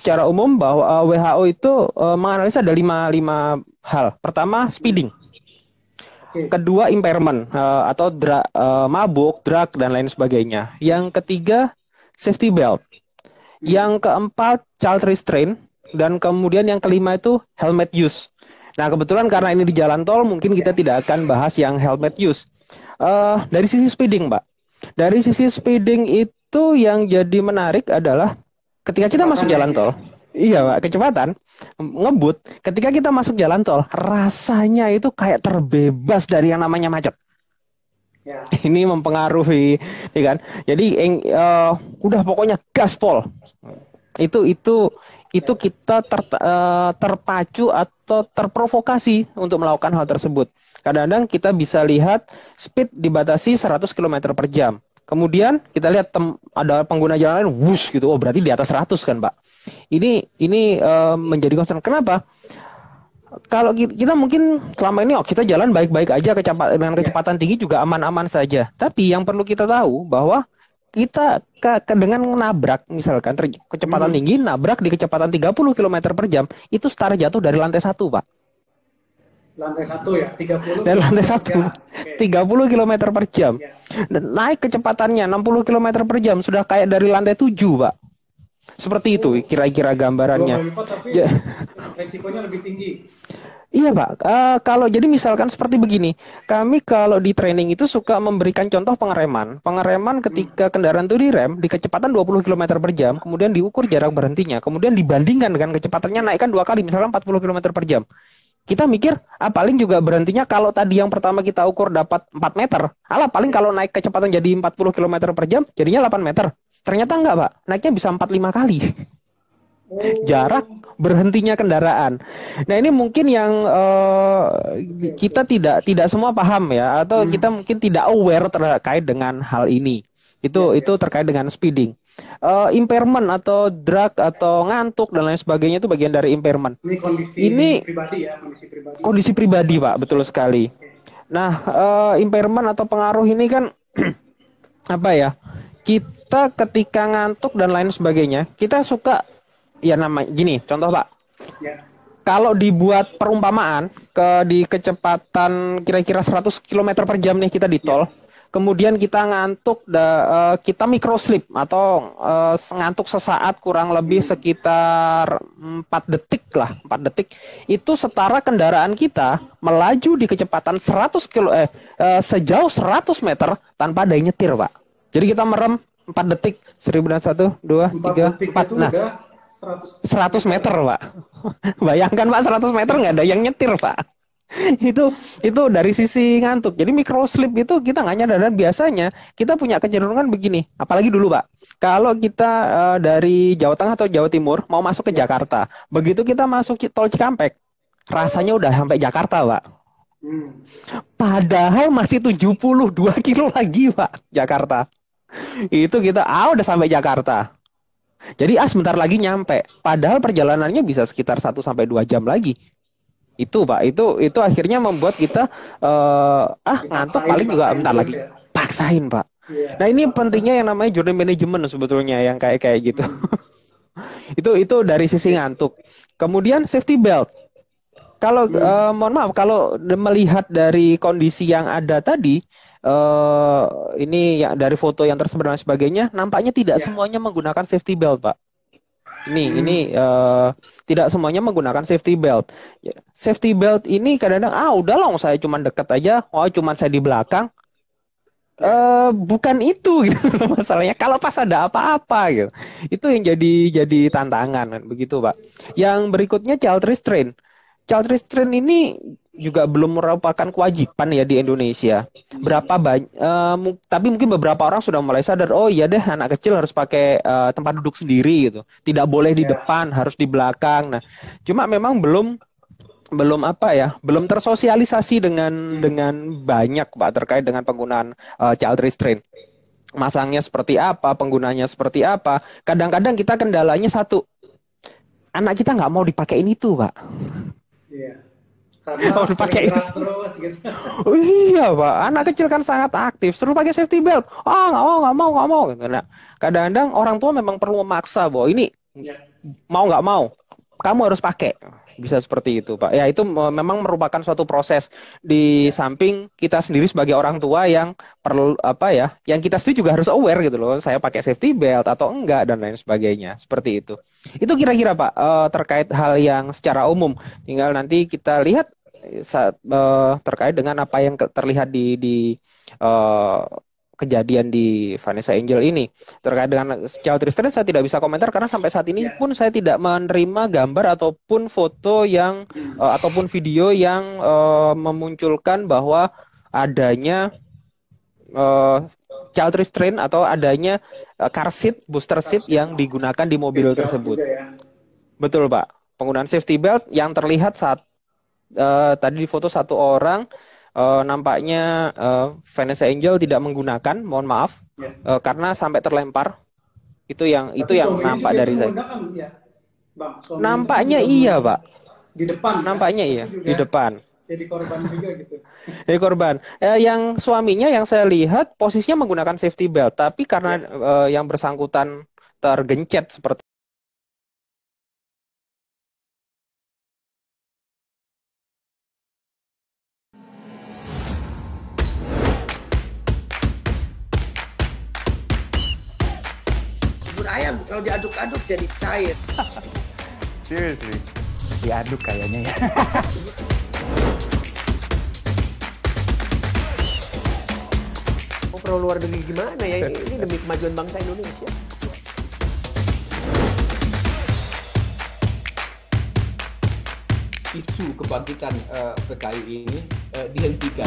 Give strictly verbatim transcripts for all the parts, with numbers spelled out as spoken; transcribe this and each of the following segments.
secara umum bahwa uh, W H O itu uh, menganalisa ada lima, lima hal. Pertama, speeding. Oke. Kedua, impairment uh, atau dra- uh, mabuk, drug dan lain sebagainya. Yang ketiga, safety belt. Yang keempat, child restraint. Dan kemudian yang kelima itu helmet use. Nah, kebetulan karena ini di jalan tol, mungkin kita tidak akan bahas yang helmet use. Uh, dari sisi speeding, Mbak. Dari sisi speeding itu yang jadi menarik adalah ketika kita masuk jalan tol. Iya, Pak, kecepatan ngebut. Ketika kita masuk jalan tol, rasanya itu kayak terbebas dari yang namanya macet. Ya. Ini mempengaruhi, ya kan? Jadi, uh, udah pokoknya gaspol. Itu itu itu kita ter, uh, terpacu atau terprovokasi untuk melakukan hal tersebut. Kadang-kadang kita bisa lihat speed dibatasi seratus kilometer per jam. Kemudian kita lihat tem, ada pengguna jalan lain, wush gitu. Oh, berarti di atas seratus kan, Pak? Ini ini uh, menjadi concern. Kenapa? Kalau kita mungkin selama ini oh kita jalan baik-baik aja, kecepatan dengan kecepatan tinggi juga aman-aman saja. Tapi yang perlu kita tahu bahwa kita ke, ke dengan nabrak misalkan ter, kecepatan hmm. tinggi nabrak di kecepatan tiga puluh kilometer per jam itu setara jatuh dari lantai satu, Pak. Lantai satu ya, tiga puluh. Dari lantai satu, ya. Okay. tiga puluh kilometer per jam. Ya. Dan naik kecepatannya enam puluh kilometer per jam sudah kayak dari lantai tujuh, Pak. Seperti itu kira-kira gambarannya. Dua kali lipat, tapi ya. Resikonya lebih tinggi. Iya, Pak. Uh, kalau jadi misalkan seperti begini, kami kalau di training itu suka memberikan contoh pengereman. Pengereman ketika kendaraan itu direm di kecepatan dua puluh kilometer per jam, kemudian diukur jarak berhentinya, kemudian dibandingkan dengan kecepatannya naikkan dua kali, misalkan empat puluh kilometer per jam. Kita mikir, ah paling juga berhentinya kalau tadi yang pertama kita ukur dapat empat meter. Alah, paling kalau naik kecepatan jadi empat puluh kilometer per jam, jadinya delapan meter. Ternyata enggak, Pak. Naiknya bisa empat puluh lima kali. Jarak berhentinya kendaraan. Nah, ini mungkin yang uh, kita tidak tidak semua paham ya, atau hmm. kita mungkin tidak aware terkait dengan hal ini. Itu ya, itu terkait dengan speeding. Uh, impairment atau drug atau ngantuk dan lain sebagainya itu bagian dari impairment. Ini kondisi ini pribadi ya, kondisi pribadi. Kondisi pribadi, Pak, betul sekali. Nah, uh, impairment atau pengaruh ini kan apa ya? Kita ketika ngantuk dan lain sebagainya, kita suka ya nama gini, contoh, Pak. Ya. Kalau dibuat perumpamaan ke di kecepatan kira-kira seratus kilometer per jam nih kita di tol, ya. Kemudian kita ngantuk, da, uh, kita microslip atau uh, ngantuk sesaat kurang lebih sekitar empat detik lah, empat detik. Itu setara kendaraan kita melaju di kecepatan seratus kilo eh uh, sejauh seratus meter tanpa ada yang nyetir, Pak. Jadi kita merem empat detik, seribu satu, dua, tiga, empat. Nah, seratus meter, Pak. Bayangkan, Pak, seratus meter nggak ada yang nyetir, Pak. itu itu dari sisi ngantuk. Jadi microslip itu kita nggak nyadar, dan biasanya kita punya kecenderungan begini. Apalagi dulu, Pak. Kalau kita uh, dari Jawa Tengah atau Jawa Timur mau masuk ke Jakarta, begitu kita masuk tol Cikampek, rasanya udah sampai Jakarta, Pak. Hmm. Padahal masih tujuh puluh dua kilo lagi, Pak, Jakarta. Itu kita ah udah sampai Jakarta. Jadi ah sebentar lagi nyampe. Padahal perjalanannya bisa sekitar satu sampai dua jam lagi. Itu, Pak, itu itu akhirnya membuat kita uh, ah ngantuk paling juga bentar lagi. Ya. Paksain, Pak. Ya, nah, ini paksain. Pentingnya yang namanya journey management sebetulnya yang kayak kayak gitu. Hmm. itu itu dari sisi ngantuk. Kemudian safety belt. Kalau hmm. uh, mohon maaf kalau melihat dari kondisi yang ada tadi, uh, ini ya dari foto yang tersebar dan sebagainya, nampaknya tidak ya. Semuanya menggunakan safety belt, Pak. Ini hmm. ini uh, tidak semuanya menggunakan safety belt. Safety belt ini kadang-kadang ah udah lah, saya cuma deket aja, oh cuma saya di belakang. Uh, bukan itu gitu masalahnya. Kalau pas ada apa-apa gitu, itu yang jadi jadi tantangan kan, begitu, Pak. Yang berikutnya child restraint. Child restraint ini juga belum merupakan kewajiban ya di Indonesia. Berapa banyak, uh, mu- tapi mungkin beberapa orang sudah mulai sadar, oh iya deh anak kecil harus pakai uh, tempat duduk sendiri gitu. Tidak boleh di depan, harus di belakang. Nah, cuma memang belum belum apa ya, belum tersosialisasi dengan dengan banyak, Pak, terkait dengan penggunaan uh, child restraint. Masangnya seperti apa, penggunanya seperti apa. Kadang-kadang kita kendalanya satu, anak kita nggak mau dipakein itu, Pak. Iya. Karena mau dipakai terus gitu. Oh, iya, Pak. Anak kecil kan sangat aktif. Suruh pakai safety belt. Oh, nggak mau, nggak mau, nggak mau. Gitu. Nah, kadang-kadang orang tua memang perlu memaksa bahwa ini Ya. Mau nggak mau, kamu harus pakai. Bisa seperti itu, Pak. Ya, itu me- memang merupakan suatu proses di samping kita sendiri sebagai orang tua yang perlu apa ya, yang kita sendiri juga harus aware gitu loh. Saya pakai safety belt atau enggak dan lain sebagainya. Seperti itu. Itu kira-kira, Pak, eh, terkait hal yang secara umum. Tinggal nanti kita lihat eh, saat eh, terkait dengan apa yang ke- terlihat di di eh, kejadian di Vanessa Angel ini. Terkait dengan child restraint saya tidak bisa komentar karena sampai saat ini Ya. pun saya tidak menerima gambar ataupun foto yang Hmm. eh, ataupun video yang eh, memunculkan bahwa adanya eh, child restraint atau adanya eh, car seat, booster seat yang digunakan di mobil Belt tersebut. juga ya. Betul, Pak. Penggunaan safety belt yang terlihat saat eh, tadi di foto satu orang eh, nampaknya eh, Vanessa Angel tidak menggunakan, mohon maaf, Ya. eh, karena sampai terlempar. Itu yang itu Tapi yang suaminya nampak juga dari itu saya. menggunakan ya, Bang. Suaminya itu Nampaknya juga iya, menggunakan Pak. di depan kan. Nampaknya Itu iya juga di depan. jadi korban juga gitu. Ini korban. Eh, yang suaminya yang saya lihat posisinya menggunakan safety belt, tapi karena Ya. eh, yang bersangkutan tergencet seperti Bubur ayam kalau diaduk-aduk jadi cair. Seriously, diaduk kayaknya ya. Mau pro luar negeri gimana ya? Ini demi kemajuan bangsa Indonesia. Isu kebangkitan uh, P K I ini uh, dihentikan.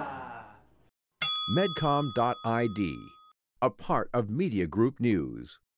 Medcom dot I D, a part of Media Group News.